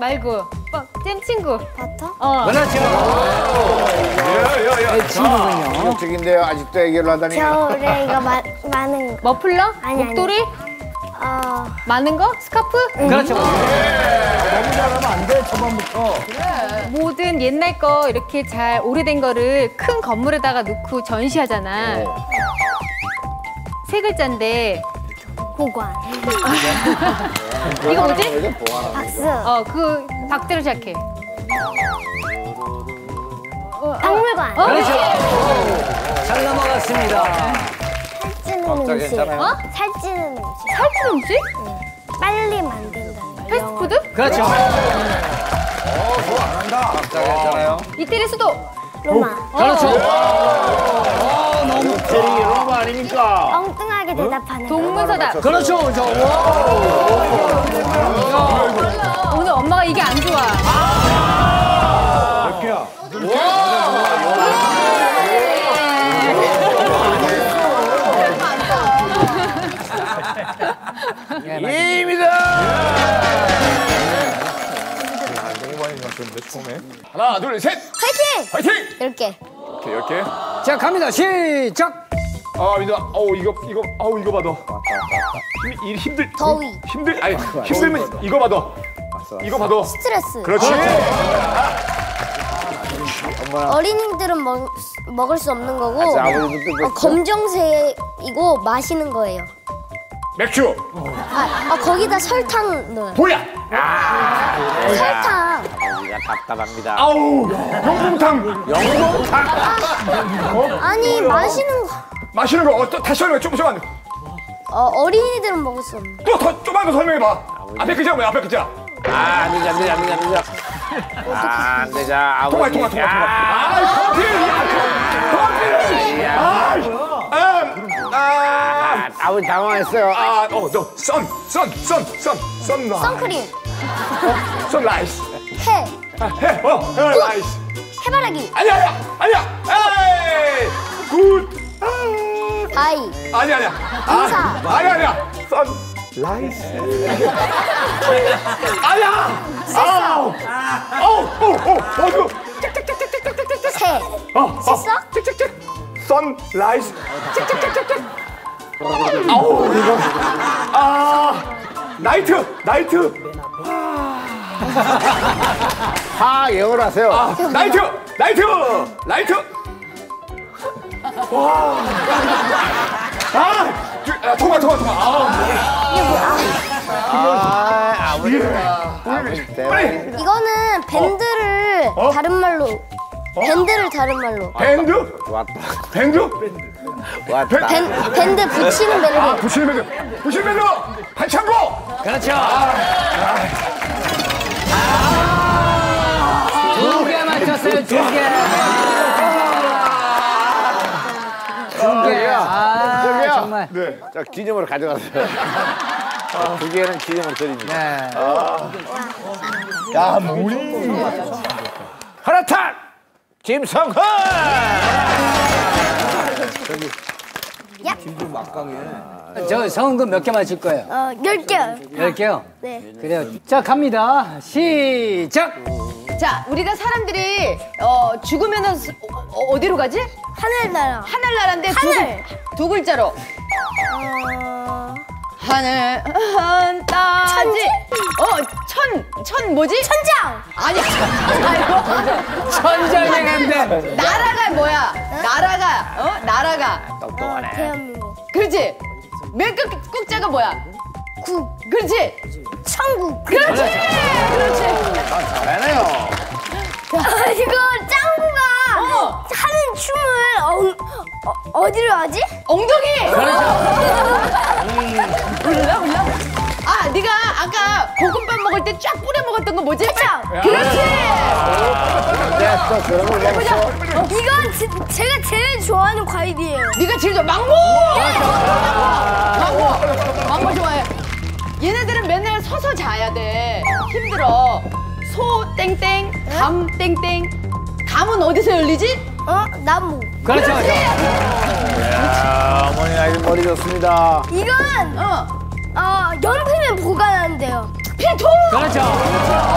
말고 잼 친구. 버터? 그렇죠. 네, 친구군요. 이쪽인데요. 아직도 애교를 하다니. 겨울에 이거 많은 거. 머플러? 아니, 목도리? 많은 거? 스카프? 그렇죠. 너무 잘하면 안 돼, 초반부터. 모든 옛날 거 이렇게 잘 오래된 거를 큰 건물에다가 놓고 전시하잖아. 세 글자인데 보관. 이거 뭐지? 박스. 그 박대로 시작해. 박물관. 그렇죠. 잘 넘어갔습니다. 살찌는 음식. 괜찮아요? 살찌는 음식. 살찌는 음식? 빨리 만든다는 거. 패스트푸드? 그렇죠. 좋아, 안 한다. 박자 괜찮아요? 이태리 수도. 로마. 그렇죠. 너무 테리 로마 아닙니까? 엉뚱하게 대답하는 거. 동문서답. 그렇죠. 오늘 엄마가 이게 안 좋아. 몇 개야? 입니다. 너무 많이 났었는데 처음에. 하나, 둘, 셋. 화이팅! 화이팅! 이렇게. 오케이, 10개. 자, 갑니다. 시작. 민아, 이거 받아. 힘들. 더위. 힘들면 이거 받아. 이거 받아. 스트레스. 그렇지. 어린이들은 먹을 수 없는 거고 검정색이고 마시는 거예요. 맥주. 거기다 설탕 넣어요. 보야. 설탕. 여기가 답답합니다. 영봉탕. 아니 마시는 거. 마시는 거 다시 설명해. 조금만. 어린이들은 먹을 수 없는. 더 조금만 더 설명해봐. 앞에 글자 뭐야? 앞에 글자. 안 되자. 안 되자. 통화. 아버지 당황했어요. 선크림. 선라이스. 해. 라이스. 해바라기. 아니야. 에이. 굿. 바이. 아니야. 인사. 아니야. 선라이스. 아니야. 새. 셌어? 찍찍찍. 선라이스. 찍찍찍찍. 이거. 나이트. 영어로 하세요. 나이트. 통화. 이거는 밴드를 다른 말로. 밴드를 다른 말로. 밴드? 왔다. 밴드? 밴드 붙이는 밴드. 부시는 밴드. 반창고. 그렇죠. 두 개 맞췄어요. 두 개. 정말. 네. 자, 기념으로 가져가세요. 두 개는 기념으로 드립니다. 네. 야, 뭐니? 하나탄 김성훈. 저 성은 몇 개 맞힐 거예요? 10개. 10개요? 네. 그래요. 자, 갑니다. 시작. 자, 우리가 사람들이 죽으면은 어디로 가지? 하늘나라. 하늘나라인데 하늘. 두 글자로. 하늘 따지. 천지? 천 뭐지? 천장. 아니야. 아니고. 천장행인데. 나라가 뭐야? 나라가. 대한민국. 그렇지. 맨 끝 국자가 뭐야? 국. 그렇지. 천국. 그렇지. 잘하네요. 이거 짱구가 하는 춤을 어디로 하지? 엉덩이. 몰라? 네가 아까 볶음밥 먹을 때 쫙 뿌려 먹었던 거 뭐지? 케첩. 그렇지. 이건 제가 제일 좋아하는 과일이에요. 네가 제일 좋아. 망고. 망고 좋아해. 얘네들은 맨날 서서 자야 돼. 힘들어. 소 땡땡, 감 땡땡. 감은 어디서 열리지? 나무. 그렇죠. 야, 어머니 아이들 머리 좋습니다. 이건 연필은 보관하는데요. 필통. 그렇죠.